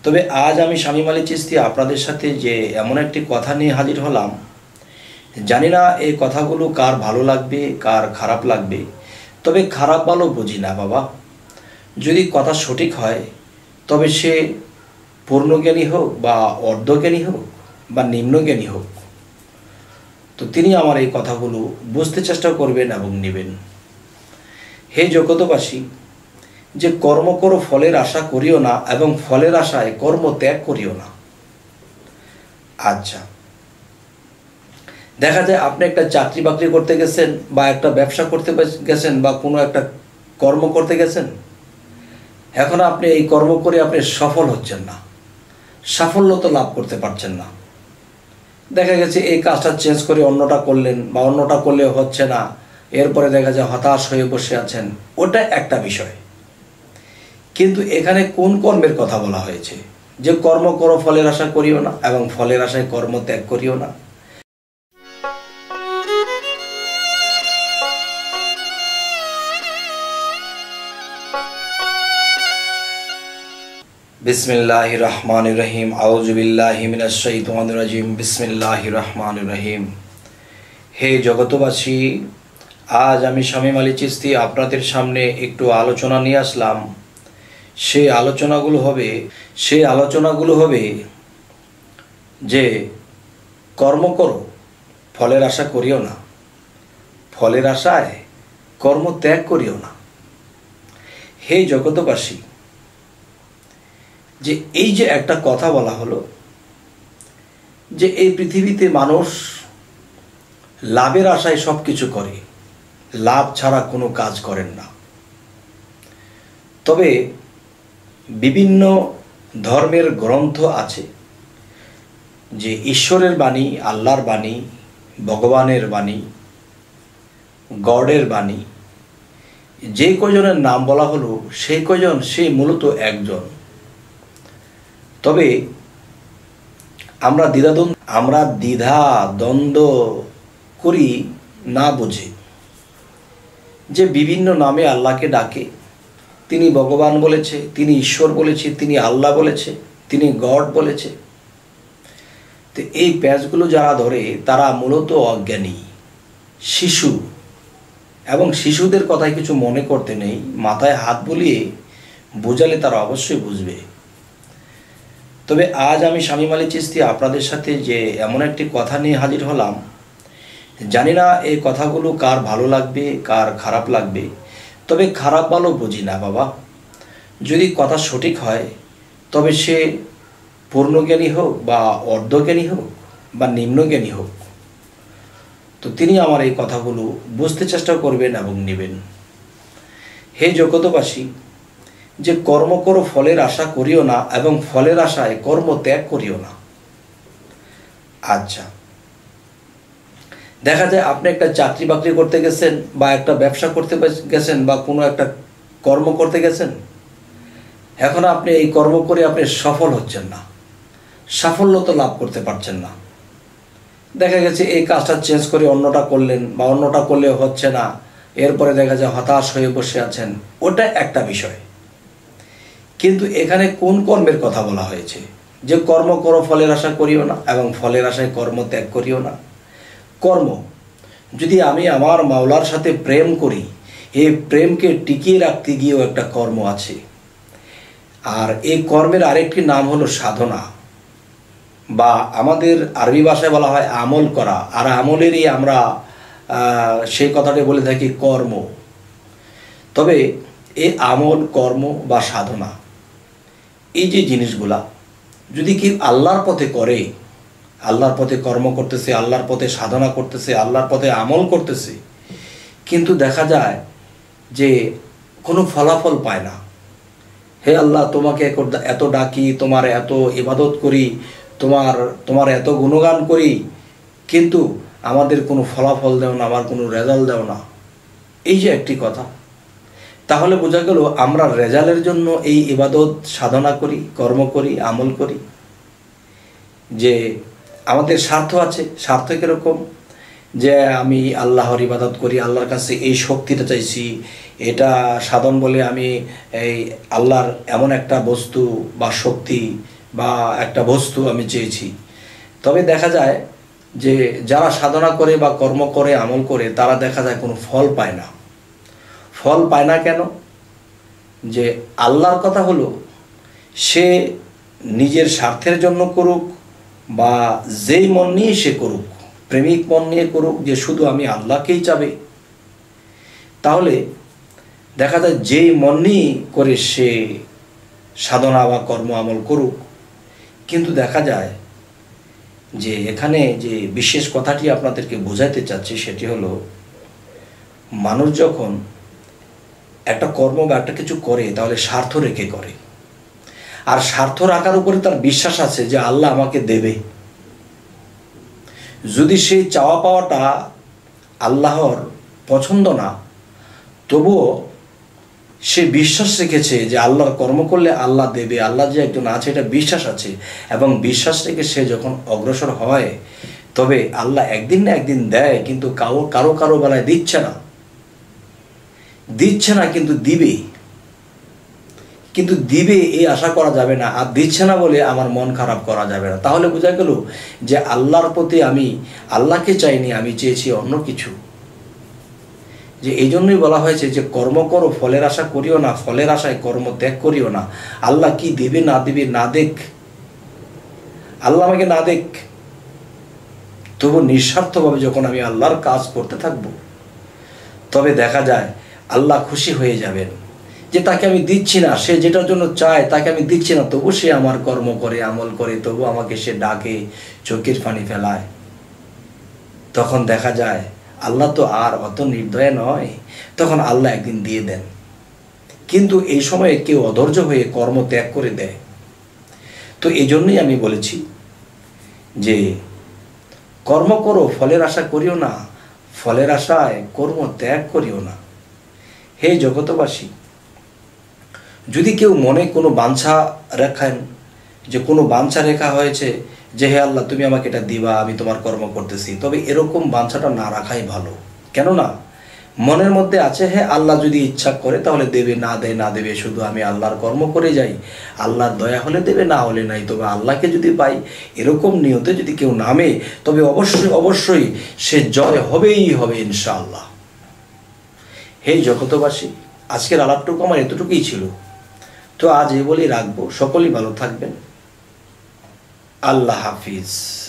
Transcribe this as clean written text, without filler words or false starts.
তবে আজ আমি শামীম আলী চিশতি আপনাদের সাথে যে এমন একটি কথা নিয়ে হাজির হলাম, জানি না এই কথাগুলো কার ভালো লাগবে কার খারাপ লাগবে, তবে খারাপ ভালো বুঝি না বাবা। যদি কথা সঠিক হয় তবে সে পূর্ণজ্ঞানী হোক বা অর্ধজ্ঞানী হোক বা নিম্নজ্ঞানী হোক, তো তিনি আমার এই কথাগুলো বুঝতে চেষ্টা করবেন এবং নেবেন। হে জগতবাসী, যে কর্ম করো ফলের আশা করিও না এবং ফলের আশায় কর্ম ত্যাগ করিও না। আচ্ছা, দেখা যায় আপনি একটা চাকরি বাকরি করতে গেছেন বা একটা ব্যবসা করতে গেছেন বা কোনো একটা কর্ম করতে গেছেন, এখন আপনি এই কর্ম করে আপনি সফল হচ্ছেন না, সাফল্য তো লাভ করতে পারছেন না। দেখা গেছে এই কাজটা চেঞ্জ করে অন্যটা করলেন বা অন্যটা করলে হচ্ছে না, এরপরে দেখা যায় হতাশ হয়ে বসে আছেন, ওটা একটা বিষয়। কিন্তু এখানে কোন কর্মের কথা বলা হয়েছে? যে কর্ম করো ফলের আশা করিও না এবং ফলের আশায় কর্ম ত্যাগ করিও না। বিসমিল্লাহির রহমানির রহিম। আউযু বিল্লাহি মিনাশ শাইতানির রাজিম। বিসমিল্লাহির রহমানির রহিম। হে জগতবাসী, আজ আমি শামীম আলী চিশতি আপনাদের সামনে একটু আলোচনা নিয়ে আসলাম। সেই আলোচনাগুলো হবে যে কর্ম করো ফলের আশা করিও না, ফলের আশায় কর্ম ত্যাগ করিও না। হে জগতবাসী, যে এই যে একটা কথা বলা হলো যে এই পৃথিবীতে মানুষ লাভের আশায় সব কিছু করে, লাভ ছাড়া কোনো কাজ করেন না। তবে বিভিন্ন ধর্মের গ্রন্থ আছে যে ঈশ্বরের বাণী, আল্লাহর বাণী, ভগবানের বাণী, গডের বাণী, যে কজনের নাম বলা হলো সেই কজন সে মূলত একজন। তবে আমরা দ্বিধা দ্বন্দ্ব করি না বুঝে যে বিভিন্ন নামে আল্লাহকে ডাকে। তিনি ভগবান বলেছে, তিনি ঈশ্বর বলেছে, তিনি আল্লাহ বলেছে, তিনি গড বলেছে। তো এই প্যাচগুলো যারা ধরে তারা মূলত অজ্ঞানী, শিশু, এবং শিশুদের কথায় কিছু মনে করতে নেই, মাথায় হাত বুলিয়ে বোঝালে তারা অবশ্যই বুঝবে। তবে আজ আমি শামীম আলী চিশতি আপনাদের সাথে যে এমন একটি কথা নিয়ে হাজির হলাম, জানি না এই কথাগুলো কার ভালো লাগবে কার খারাপ লাগবে, তবে খারাপ ভালো বুঝি না বাবা। যদি কথা সঠিক হয় তবে সে পূর্ণজ্ঞানী হোক বা অর্ধজ্ঞানী হোক বা নিম্নজ্ঞানী হোক, তো তিনি আমার এই কথাগুলো বুঝতে চেষ্টা করবেন এবং নেবেন। হে জগতবাসী, যে কর্ম করো ফলের আশা করিও না এবং ফলের আশায় কর্ম ত্যাগ করিও না। আচ্ছা, দেখা যায় আপনি একটা চাকরি বাকরি করতে গেছেন বা একটা ব্যবসা করতে গেছেন বা কোনো একটা কর্ম করতে গেছেন, এখন আপনি এই কর্ম করে আপনি সফল হচ্ছেন না, সাফল্য তো লাভ করতে পারছেন না। দেখা গেছে এই কাজটা চেঞ্জ করে অন্যটা করলেন বা অন্যটা করলে হচ্ছে না, এরপরে দেখা যায় হতাশ হয়ে বসে আছেন, ওটা একটা বিষয়। কিন্তু এখানে কোন কর্মের কথা বলা হয়েছে? যে কর্ম করো ফলের আশা করিও না এবং ফলের আশায় কর্ম ত্যাগ করিও না। কর্ম, যদি আমি আমার মাওলার সাথে প্রেম করি, এই প্রেমকে টিকিয়ে রাখতে গিয়েও একটা কর্ম আছে। আর এই কর্মের আরেকটি নাম হলো সাধনা, বা আমাদের আরবি ভাষায় বলা হয় আমল করা, আর আমলেরই আমরা সেই কথাটি বলে থাকি কর্ম। তবে এই আমল, কর্ম বা সাধনা, এই যে জিনিসগুলা যদি কি আল্লাহর পথে করে, আল্লাহর পথে কর্ম করতেছে, আল্লাহর পথে সাধনা করতেছে, আল্লাহর পথে আমল করতেছে, কিন্তু দেখা যায় যে কোনো ফলাফল পায় না। হে আল্লাহ, তোমাকে এত ডাকি, তোমার এত ইবাদত করি, তোমার এত গুণগান করি, কিন্তু আমাদের কোনো ফলাফল দেও না, আমার কোনো রেজাল্ট দেও না। এই যে একটি কথা, তাহলে বোঝা গেল আমরা রেজাল্টের জন্য এই ইবাদত সাধনা করি, কর্ম করি, আমল করি। যে আমাদের স্বার্থ আছে। স্বার্থ কীরকম? যে আমি আল্লাহর ইবাদত করি, আল্লাহর কাছে এই শক্তিটা চাইছি, এটা সাধন বলে আমি এই আল্লাহর এমন একটা বস্তু বা শক্তি বা একটা বস্তু আমি চেয়েছি। তবে দেখা যায় যে যারা সাধনা করে বা কর্ম করে আমল করে তারা দেখা যায় কোনো ফল পায় না। ফল পায় না কেন? যে আল্লাহর কথা হলো, সে নিজের স্বার্থের জন্য করুক বা যেই মন নিয়ে সে করুক, প্রেমিক মন নিয়ে করুক যে শুধু আমি আল্লাহকেই চাবে, তাহলে দেখা যায় যেই মন নিয়ে করে সে সাধনা বা কর্ম আমল করুক, কিন্তু দেখা যায় যে এখানে যে বিশেষ কথাটি আপনাদেরকে বোঝাতে চাচ্ছি সেটি হলো, মানুষ যখন একটা কর্ম বা একটা কিছু করে তাহলে স্বার্থ রেখে করে, আর স্বার্থ রাখার উপরে তার বিশ্বাস আছে যে আল্লাহ আমাকে দেবে। যদি সেই চাওয়া পাওয়াটা আল্লাহর পছন্দ না, তবুও সে বিশ্বাস রেখেছে যে আল্লাহর কর্ম করলে আল্লাহ দেবে, আল্লাহ যে একজন আছে এটা বিশ্বাস আছে, এবং বিশ্বাস রেখে সে যখন অগ্রসর হয় তবে আল্লাহ একদিন না একদিন দেয়, কিন্তু কারো কারো বেলায় দিচ্ছে না, কিন্তু দিবে এই আশা করা যাবে না, আর দিচ্ছে না বলে আমার মন খারাপ করা যাবে না। তাহলে বোঝা গেল যে আল্লাহর প্রতি আমি আল্লাহকে চাইনি, আমি চেয়েছি অন্য কিছু। যে এই জন্যই বলা হয়েছে যে কর্ম করো, ফলের আশা করিও না, ফলের আশায় কর্ম ত্যাগ করিও না। আল্লাহ কি দিবে না দিবে না দেখ, আল্লাহ আমাকে না দেখ, তবু নিঃস্বার্থভাবে যখন আমি আল্লাহর কাজ করতে থাকবো, তবে দেখা যায় আল্লাহ খুশি হয়ে যাবেন যে তাকে আমি দিচ্ছি না, সে যেটার জন্য চায় তাকে আমি দিচ্ছি না, তবু সে আমার কর্ম করে আমল করে, তবু আমাকে সে ডাকে, চোখের পানি ফেলায়। তখন দেখা যায় আল্লাহ তো আর অত নির্দয় নয়, তখন আল্লাহ একদিন দিয়ে দেন। কিন্তু এই সময়ে কেউ অধৈর্য হয়ে কর্ম ত্যাগ করে দেয়। তো এই জন্যই আমি বলেছি যে কর্ম করো, ফলের আশা করিও না, ফলের আশায় কর্ম ত্যাগ করিও না। হে জগতবাসী, যদি কেউ মনে কোনো বাঞ্ছা রাখেন, যে কোনো বাঞ্ছা রেখা হয়েছে যে হে আল্লাহ তুমি আমাকে এটা দিবা, আমি তোমার কর্ম করতেছি, তবে এরকম বাঞ্ছাটা না রাখাই ভালো। কেননা মনের মধ্যে আছে হ্যাঁ আল্লাহ যদি ইচ্ছা করে তাহলে দেবে, না দেয় না দেবে, শুধু আমি আল্লাহর কর্ম করে যাই, আল্লাহর দয়া হলে দেবে, না হলে নাই, তবে আল্লাহকে যদি পাই, এরকম নিয়তে যদি কেউ নামে তবে অবশ্যই সে জয় হবেই হবে ইনশাআল্লাহ। হে জগতবাসী, আজকের আলাপটুকু আমার এতটুকুই ছিল। তো আজ এই বলেই রাখবো। সকলেই ভালো থাকবেন। আল্লাহ হাফিজ।